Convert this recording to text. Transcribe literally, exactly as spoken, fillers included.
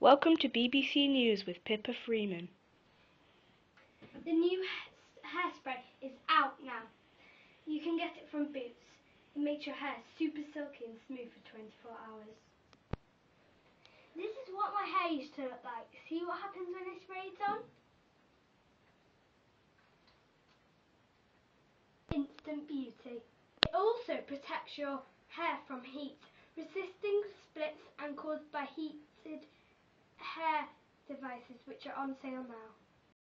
Welcome to B B C News with Pippa Freeman. The new hairspray is out now. You can get it from Boots. It makes your hair super silky and smooth for twenty-four hours. This is what my hair used to look like. See what happens when I spray it on? Instant beauty. It also protects your hair from heat, resisting splits and caused by heated hair devices, which are on sale now.